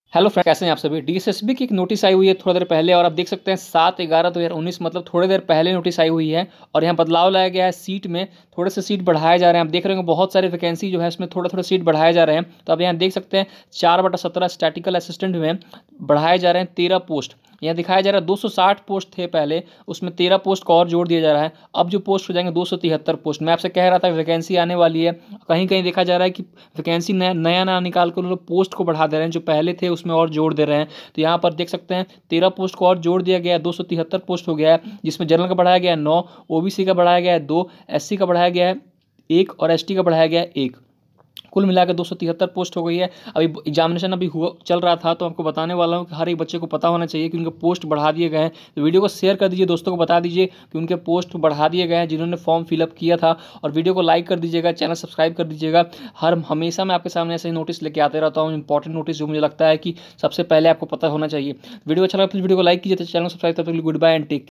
Hello friend, कैसे हैं आप सभी। डीएसएसबी की एक नोटिस आई हुई है थोड़ी देर पहले और आप देख सकते हैं 7/11/2019 मतलब थोड़ी देर पहले नोटिस आई हुई है। और यहाँ बदलाव लाया गया है, सीट में थोड़े से सीट बढ़ाए जा रहे हैं। आप देख रहे होंगे बहुत सारे वैकेंसी जो है इसमें थोड़ा थोड़ा सीट बढ़ाए जा रहे हैं। तो अब यहाँ देख सकते हैं 4/17 स्टैटिकल असिस्टेंट में बढ़ाए जा रहे हैं 13 पोस्ट। यहाँ दिखाया जा रहा है 260 पोस्ट थे पहले, उसमें 13 पोस्ट को और जोड़ दिया जा रहा है। अब जो पोस्ट हो जाएंगे 273 पोस्ट। मैं आपसे कह रहा था वैकेंसी आने वाली है, कहीं कहीं देखा जा रहा है कि वैकेंसी नया नया ना निकाल कर उन लोग पोस्ट को बढ़ा दे रहे हैं, जो पहले थे उसमें और जोड़ दे रहे हैं। तो यहाँ पर देख सकते हैं 13 पोस्ट को और जोड़ दिया गया है, 273 पोस्ट हो गया है। जिसमें जनरल का बढ़ाया गया है 9, ओबीसी का बढ़ाया गया है 2, एससी का बढ़ाया गया है 1 और एसटी का बढ़ाया गया है 1। कुल मिलाकर 273 पोस्ट हो गई है। अभी एग्जामिनेशन अभी हुआ चल रहा था, तो आपको बताने वाला हूँ कि हर एक बच्चे को पता होना चाहिए कि उनके पोस्ट बढ़ा दिए गए हैं। तो वीडियो को शेयर कर दीजिए, दोस्तों को बता दीजिए कि उनके पोस्ट बढ़ा दिए गए हैं जिन्होंने फॉर्म फिलअप किया था। और वीडियो को लाइक कर दीजिएगा, चैनल सब्सक्राइब कर दीजिएगा। हमेशा मैं आपके सामने ऐसे ही नोटिस लेके आते रहता हूँ, इंपॉर्टेंट नोटिस जो मुझे लगता है कि सबसे पहले आपको पता होना चाहिए। वीडियो अच्छा लगा तो वीडियो को लाइक कीजिए, चैनल सब्सक्राइब। तब तक गुड बाय एंड टेक।